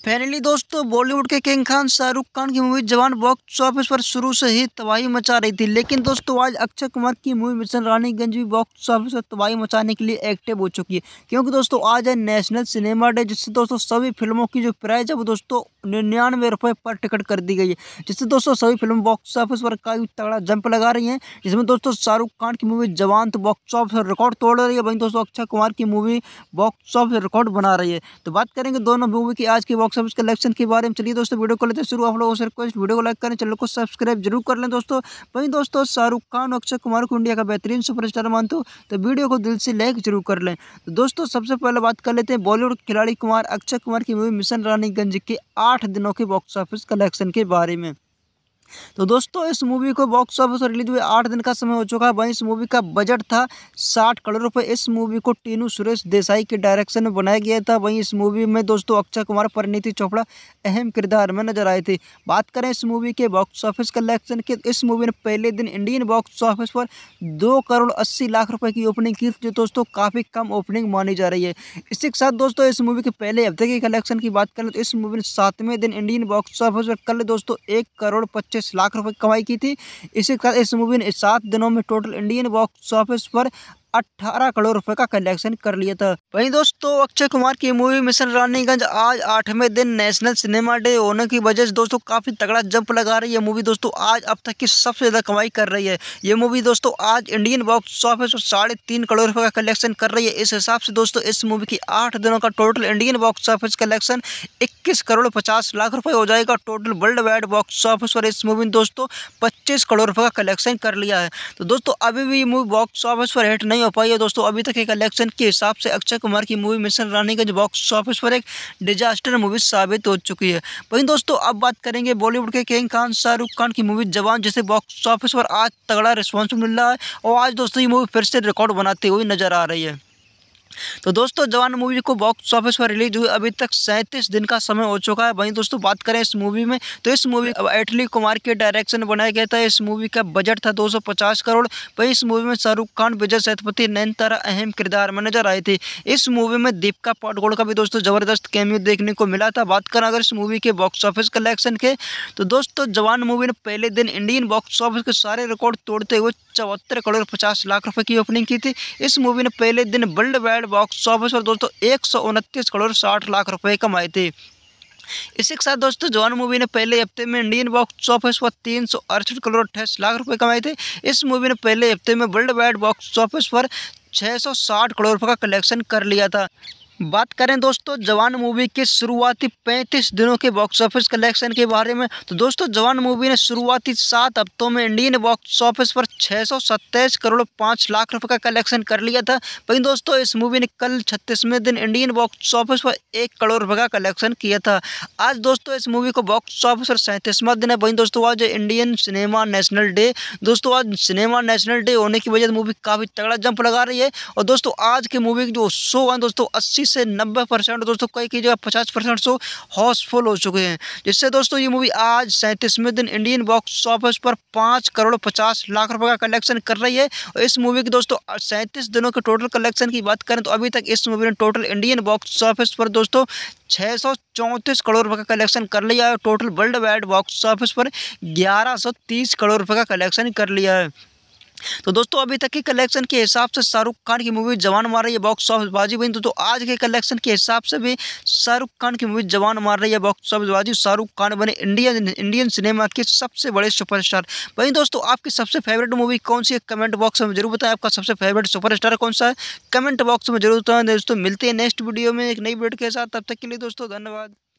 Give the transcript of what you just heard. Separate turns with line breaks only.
Finally दोस्तों बॉलीवुड के king Khan Shahrukh Khan की मूवी जवान बॉक्स ऑफिस पर शुरू से ही तबाही मचा रही थी, लेकिन दोस्तों आज अक्षय कुमार की मूवी मिशन रानीगंज भी बॉक्स ऑफिस पर तबाही मचाने के लिए एक्टिव हो चुकी है। क्योंकि दोस्तों आज है नेशनल सिनेमा डे, जिससे दोस्तों सभी फिल्मों की जो प्राइस है वो दोस्तों 99 रुपये पर टिकट कर दी गई है, जिससे दोस्तों सभी फिल्म बॉक्स ऑफिस पर काफी तगड़ा जंप लगा रही हैं। जिसमें दोस्तों शाहरुख खान की मूवी जवान तो बॉक्स ऑफिस पर रिकॉर्ड तोड़ रही है, वहीं दोस्तों अक्षय कुमार की मूवी बॉक्स ऑफिस रिकॉर्ड बना रही है। तो बात करेंगे दोनों मूवी की आज की बॉक्स ऑफिस कलेक्शन के बारे में। चलिए दोस्तों वीडियो को लेते हैं शुरू। आप लोगों से रिक्वेस्ट, वीडियो को लाइक करें, चैनल को सब्सक्राइब जरूर कर लें दोस्तों। वहीं दोस्तों शाहरुख खान और अक्षय कुमार को इंडिया का बेहतरीन सुपरस्टार मानते हो तो वीडियो को दिल से लाइक जरूर कर लें। तो दोस्तों सबसे पहले बात कर लेते हैं बॉलीवुड खिलाड़ी कुमार अक्षय कुमार की मूवी मिशन रानीगंज के 8 दिनों के बॉक्स ऑफिस कलेक्शन के बारे में। तो दोस्तों इस मूवी को बॉक्स ऑफिस पर रिलीज हुए 8 दिन का समय हो चुका है। वहीं इस मूवी का बजट था 60 करोड़ रुपए। इस मूवी को टीनू सुरेश देसाई के डायरेक्शन में बनाया गया था। वहीं इस मूवी में दोस्तों अक्षय कुमार, परिणीति चोपड़ा अहम किरदार में नजर आए थे। बात करें इस मूवी के बॉक्स ऑफिस कलेक्शन के, इस मूवी ने पहले दिन इंडियन बॉक्स ऑफिस पर 2 करोड़ 80 लाख रुपए की ओपनिंग की, जो दोस्तों काफ़ी कम ओपनिंग मानी जा रही है। इसी के साथ दोस्तों इस मूवी के पहले हफ्ते की कलेक्शन की बात करें तो इस मूवी ने 7वें दिन इंडियन बॉक्स ऑफिस पर कल दोस्तों 1 करोड़ 25 लाख रुपए कमाई की थी। इसी के साथ इस मूवी ने 7 दिनों में टोटल इंडियन बॉक्स ऑफिस पर 18 करोड़ रुपए का कलेक्शन कर लिया था। वहीं दोस्तों अक्षय कुमार की मूवी मिशन रानीगंज आज 8वें दिन नेशनल सिनेमा डे होने की वजह से दोस्तों काफी तगड़ा जंप लगा रही है। मूवी दोस्तों आज अब तक की सबसे ज्यादा कमाई कर रही है। ये मूवी दोस्तों आज इंडियन बॉक्स ऑफिस पर 3.5 करोड़ रुपए का कलेक्शन कर रही है। इस हिसाब से दोस्तों इस मूवी की 8 दिनों का total Indian box office collection 21 crore 50 lakh रुपए हो जाएगा। Total worldwide box office पर इस मूवी ने दोस्तों 25 करोड़ रुपए का कलेक्शन कर लिया है। तो दोस्तों अभी भी मूवी बॉक्स ऑफिस पर हिट नहीं हो पाई है दोस्तों। अभी तक के कलेक्शन के हिसाब से अक्षय कुमार की movie mission Raniganj box office पर एक डिजास्टर मूवी साबित हो चुकी है। वहीं दोस्तों अब बात करेंगे बॉलीवुड के किंग खान शाहरुख खान की मूवी जवान, जिसे बॉक्स ऑफिस पर आज तगड़ा रिस्पॉन्स मिल रहा है और आज दोस्तों ये मूवी फिर से रिकॉर्ड बनाते हुए नजर आ रही है। तो दोस्तों जवान मूवी को बॉक्स ऑफिस पर रिलीज हुए अभी तक 37 दिन का समय हो चुका है। वहीं दोस्तों बात करें इस मूवी में तो इस मूवी एटली कुमार के डायरेक्शन में बनाया गया था। इस मूवी का बजट था 250 करोड़। वहीं इस मूवी में शाहरुख खान, विजय सेतुपति, नयनतारा अहम किरदार में नजर आए थे। इस मूवी में दीपिका पादुकोण का भी दोस्तों जबरदस्त कैमियो देखने को मिला था। बात करें अगर इस मूवी के बॉक्स ऑफिस कलेक्शन के तो दोस्तों जवान मूवी ने पहले दिन इंडियन बॉक्स ऑफिस के सारे रिकॉर्ड तोड़ते हुए 74 करोड़ 50 लाख रुपए की ओपनिंग की थी। इस मूवी ने पहले दिन वर्ल्ड वाइड बॉक्स ऑफिस पर दोस्तों 129 करोड़ 60 लाख रुपए कमाए थे। इसी के साथ दोस्तों जवान मूवी ने पहले हफ्ते में इंडियन बॉक्स ऑफिस पर 368 करोड़ 28 लाख रुपए कमाए थे। इस मूवी ने पहले हफ्ते में वर्ल्ड वाइड बॉक्स ऑफिस पर 660 करोड़ रुपए का कलेक्शन कर लिया था। बात करें दोस्तों जवान मूवी के शुरुआती 35 दिनों के बॉक्स ऑफिस कलेक्शन के बारे में तो दोस्तों जवान मूवी ने शुरुआती 7 हफ्तों में इंडियन बॉक्स ऑफिस पर 627 करोड़ 5 लाख रुपए का कलेक्शन कर लिया था। वहीं दोस्तों इस मूवी ने कल 36वें दिन इंडियन बॉक्स ऑफिस पर 1 करोड़ रुपए का कलेक्शन किया था। आज दोस्तों इस मूवी को बॉक्स ऑफिस पर 37वां दिन है। वहीं दोस्तों आज इंडियन सिनेमा नेशनल डे। दोस्तों आज सिनेमा नेशनल डे होने की वजह से मूवी काफ़ी तगड़ा जंप लगा रही है। और दोस्तों आज की मूवी जो शो है दोस्तों 80 से 90% दोस्तों कई की जगह 50% शो हाउसफुल हो चुके हैं, जिससे दोस्तों ये मूवी आज 37वें दिन इंडियन बॉक्स ऑफिस पर 5 करोड़ 50 लाख रुपए का कलेक्शन कर रही है। और इस मूवी की दोस्तों 37 दिनों के टोटल कलेक्शन की बात करें तो अभी तक इस मूवी ने टोटल इंडियन बॉक्स ऑफिस पर दोस्तों 634 करोड़ रुपए का कलेक्शन कर लिया है। Total worldwide box office पर 1130 करोड़ रुपए का कलेक्शन कर लिया है। तो दोस्तों अभी तक के कलेक्शन के हिसाब से शाहरुख खान की मूवी जवान मार रही है बॉक्स ऑफिस बाजी। वहीं दोस्तों आज के कलेक्शन के हिसाब से भी शाहरुख खान की मूवी जवान मार रही है बॉक्स ऑफिस बाजी। शाहरुख खान बने इंडियन सिनेमा के सबसे बड़े सुपरस्टार। वहीं दोस्तों आपकी सबसे फेवरेट मूवी कौन सी है कमेंट बॉक्स में जरूर बताएं। आपका सबसे फेवरेट सुपरस्टार कौन सा है कमेंट बॉक्स में जरूर बताएं। दोस्तों मिलते हैं नेक्स्ट वीडियो में एक नई वीडियो के साथ। तब तक के लिए दोस्तों धन्यवाद।